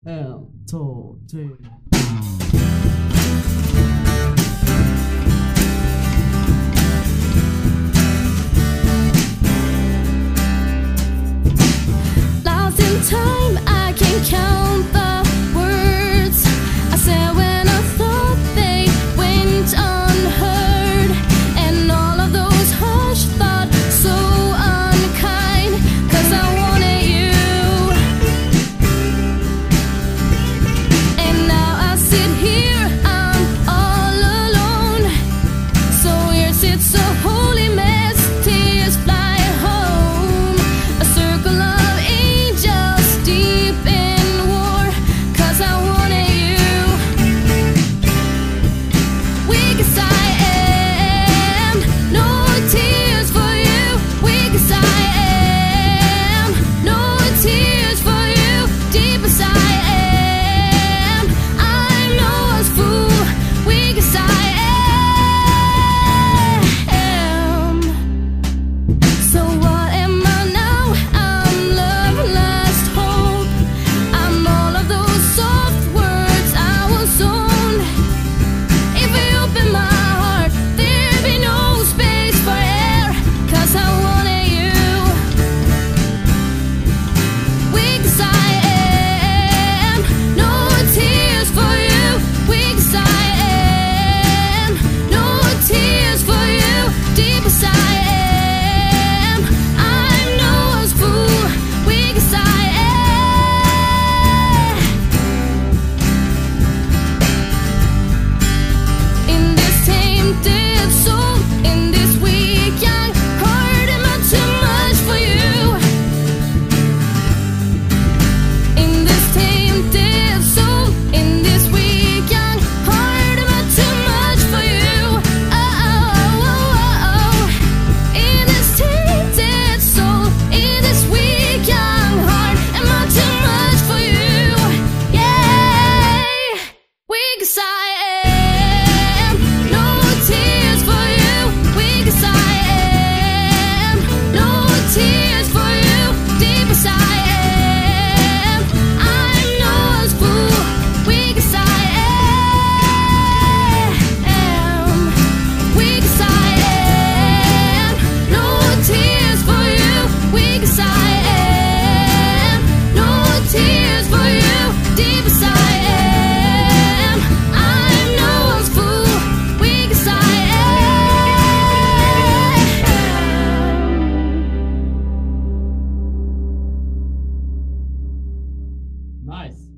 Two, three. Lost in time, I can count the words I said when I thought they went unheard, and all of those harsh thoughts so unkind, 'cause I wanted you. And now I sit here, I'm all alone. So here sits a holy mess, tears fly home. A circle of angels deep in war, 'cause I wanted you. Weak as I am, no tears for you. Weak as I am, no tears for you. Deep as I am, I know I was fool. Weak as I am. So what am I now? I'm love, last hope. I'm all of those soft words I was on. If I open my heart, there'd be no space for air, 'cause I wanted you. Weak as I am, no tears for you. Weak as I am, no tears for you. Deep as I am, I know I was fool. Weak as I am. In this tainted soul, in this weak young heart, am I too much for you? In this tainted soul, in this weak young heart, am I too much for you? Oh, oh, oh, oh. In this tainted soul, in this weak young heart, am I too much for you? Yeah, weak as I am, no tears for you. Weak as I am, no tears for you. Deep as I am, I know I was fool. Weak as I am, weak as I am, no tears for you. Weak as I am, no tears for you. Deep as I am, I know I was fool. Weak as I am. Nice.